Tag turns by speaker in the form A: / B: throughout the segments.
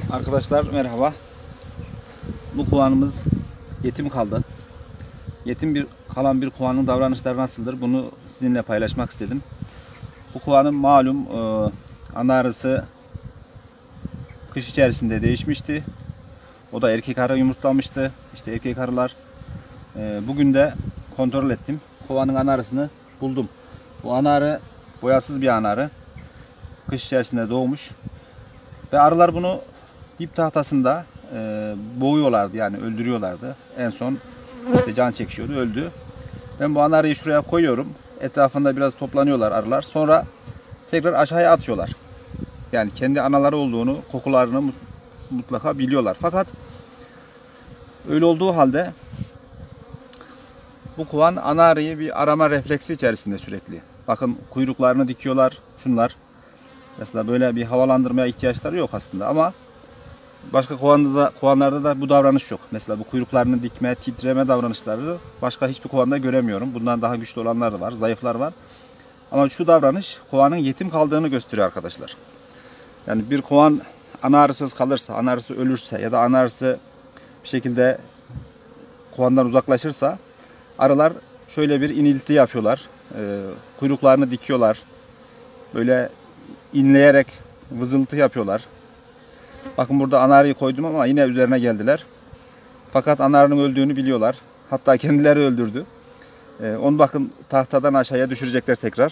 A: Arkadaşlar merhaba. Bu kovanımız yetim kaldı. Kalan bir kovanın davranışları nasıldır? Bunu sizinle paylaşmak istedim. Bu kovanın malum ana arısı kış içerisinde değişmişti. O da erkek arı yumurtlamıştı. İşte erkek arılar. Bugün de kontrol ettim. Kovanın ana arısını buldum. Bu ana arı boyasız bir ana arı. Kış içerisinde doğmuş. Ve arılar bunu dip tahtasında boğuyorlardı, yani öldürüyorlardı. En son işte can çekişiyordu, öldü. Ben bu ana arıyı şuraya koyuyorum. Etrafında biraz toplanıyorlar arılar. Sonra tekrar aşağıya atıyorlar. Yani kendi anaları olduğunu, kokularını mutlaka biliyorlar. Fakat öyle olduğu halde bu kovan ana arıyı bir arama refleksi içerisinde sürekli. Bakın kuyruklarını dikiyorlar şunlar. Mesela böyle bir havalandırmaya ihtiyaçları yok aslında ama başka kovanlarda da bu davranış yok. Mesela bu kuyruklarını dikme, titreme davranışları başka hiçbir kovanda göremiyorum. Bundan daha güçlü olanlar da var, zayıflar var. Ama şu davranış kovanın yetim kaldığını gösteriyor arkadaşlar. Yani bir kovan ana arısız kalırsa, ana arısı ölürse ya da ana arısı bir şekilde kovandan uzaklaşırsa arılar şöyle bir inilti yapıyorlar. Kuyruklarını dikiyorlar. Böyle inleyerek vızıltı yapıyorlar. Bakın burada ana arıyı koydum ama yine üzerine geldiler. Fakat ana arının öldüğünü biliyorlar. Hatta kendileri öldürdü. Onu bakın tahtadan aşağıya düşürecekler tekrar.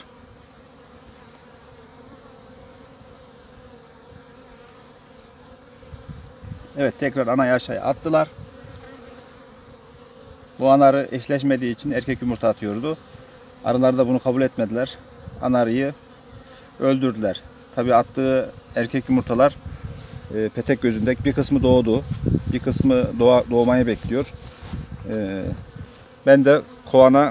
A: Evet, tekrar anayı aşağıya attılar. Bu ana arı eşleşmediği için erkek yumurta atıyordu. Arılar da bunu kabul etmediler. Ana arıyı öldürdüler. Tabi attığı erkek yumurtalar petek gözünde bir kısmı doğdu. Bir kısmı doğmayı bekliyor. Ben de kovana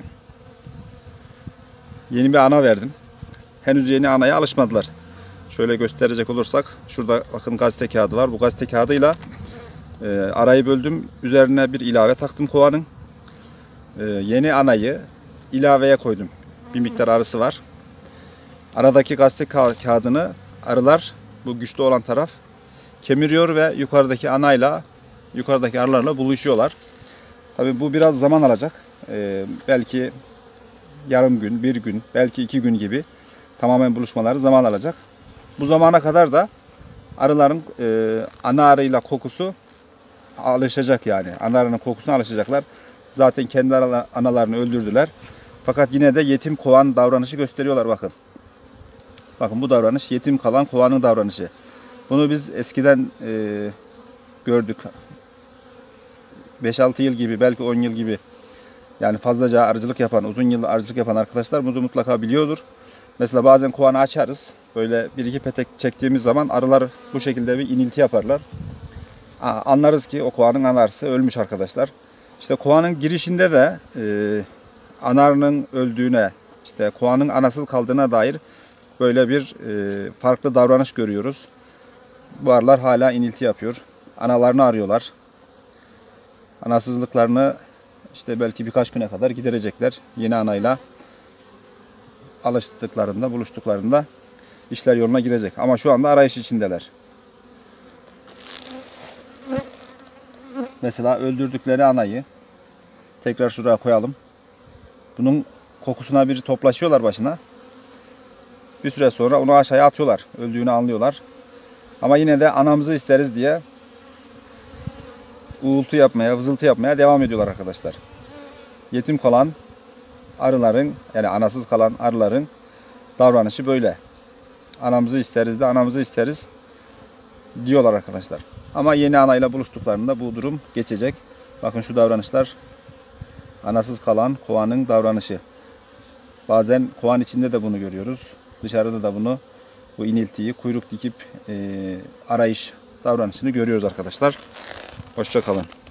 A: yeni bir ana verdim. Henüz yeni anaya alışmadılar. Şöyle gösterecek olursak şurada bakın gazete kağıdı var. Bu gazete kağıdıyla arayı böldüm. Üzerine bir ilave taktım kovanın. Yeni anayı ilaveye koydum. Bir miktar arısı var. Aradaki gazete kağıdını arılar, bu güçlü olan taraf, kemiriyor ve yukarıdaki anayla, yukarıdaki arılarla buluşuyorlar. Tabii bu biraz zaman alacak. Belki yarım gün, bir gün, belki 2 gün gibi tamamen buluşmaları zaman alacak. Bu zamana kadar da arıların ana arıyla kokusu alışacak yani. Ana arının kokusuna alışacaklar. Zaten kendi analarını öldürdüler. Fakat yine de yetim kovan davranışı gösteriyorlar bakın. Bakın bu davranış yetim kalan kovanın davranışı. Bunu biz eskiden gördük. 5-6 yıl gibi, belki 10 yıl gibi, yani fazlaca arıcılık yapan, uzun yıllar arıcılık yapan arkadaşlar bunu mutlaka biliyordur. Mesela bazen kovanı açarız. Böyle 1-2 petek çektiğimiz zaman arılar bu şekilde bir inilti yaparlar. Anlarız ki o kovanın ana arısı ölmüş arkadaşlar. İşte kovanın girişinde de ana arının öldüğüne, işte kovanın anasız kaldığına dair böyle bir farklı davranış görüyoruz. Bu arılar hala inilti yapıyor. Analarını arıyorlar. Anasızlıklarını işte belki birkaç güne kadar giderecekler. Yeni anayla alıştıklarında, buluştuklarında işler yoluna girecek. Ama şu anda arayış içindeler. Mesela öldürdükleri anayı tekrar şuraya koyalım. Bunun kokusuna bir toplaşıyorlar başına. Bir süre sonra onu aşağıya atıyorlar. Öldüğünü anlıyorlar. Ama yine de anamızı isteriz diye uğultu yapmaya, vızıltı yapmaya devam ediyorlar arkadaşlar. Yetim kalan arıların, yani anasız kalan arıların davranışı böyle. Anamızı isteriz de anamızı isteriz diyorlar arkadaşlar. Ama yeni anayla buluştuklarında bu durum geçecek. Bakın şu davranışlar anasız kalan kovanın davranışı. Bazen kovan içinde de bunu görüyoruz. Dışarıda da bunu, bu iniltiyi, kuyruk dikip arayış davranışını görüyoruz arkadaşlar. Hoşça kalın.